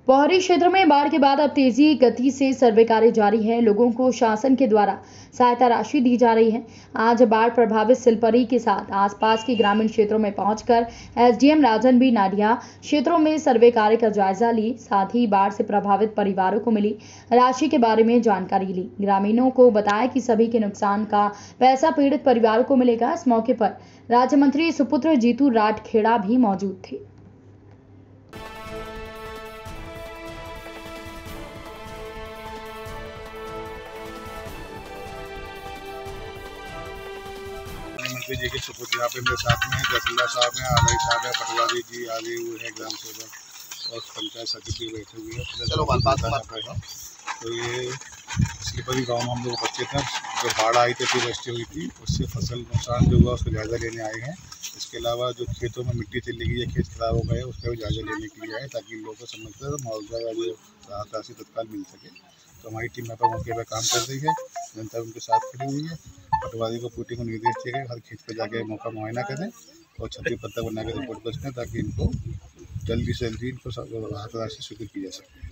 पहाड़ी क्षेत्र में बाढ़ के बाद अब तेजी गति से सर्वे कार्य जारी है। लोगों को शासन के द्वारा सहायता राशि दी जा रही है। आज बाढ़ प्रभावित सिलपरी के साथ आसपास के ग्रामीण क्षेत्रों में पहुंचकर एसडीएम राजन बी नाडिया क्षेत्रों में सर्वे कार्य का जायजा ली। साथ ही बाढ़ से प्रभावित परिवारों को मिली राशि के बारे में जानकारी ली। ग्रामीणों को बताया कि सभी के नुकसान का पैसा पीड़ित परिवारों को मिलेगा। इस मौके पर राज्य मंत्री सुपुत्र जीतू राठखेड़ा भी मौजूद थे। मंत्री जी के सुपुत्र यहाँ पे मेरे साथ में तहसीलदार साहब हैं, आरआई साहब हैं, पटवारी जी आगे हुए हैं, ग्राम सेवक और पंचायत सचिव बैठे हुए हैं। तो ये स्लीपरी गांव में हम लोग बच्चे थे, जो बाढ़ आई थी अतिवृष्टि हुई थी, उससे फसल नुकसान जो हुआ उसका जायजा लेने आए हैं। इसके अलावा जो खेतों में मिट्टी चली गई है, खेत खराब हो गए, उसका भी जायजा लेने के लिए आए ताकि लोगों को समझकर मुआवजा या जो राहत राशि तत्काल मिल सके। तो हमारी टीम यहाँ पर मौके पर काम कर रही है, जनता उनके साथ खड़ी हुई है। पटवारी को पूटी को निर्देश दिए गए हर खेत पर जाके मौका मुआयना करें और छतरी पत्ता बना के रिपोर्ट कर सकें ताकि इनको जल्दी से जल्दी इनको राहत राशि स्वीकृत की जा सके।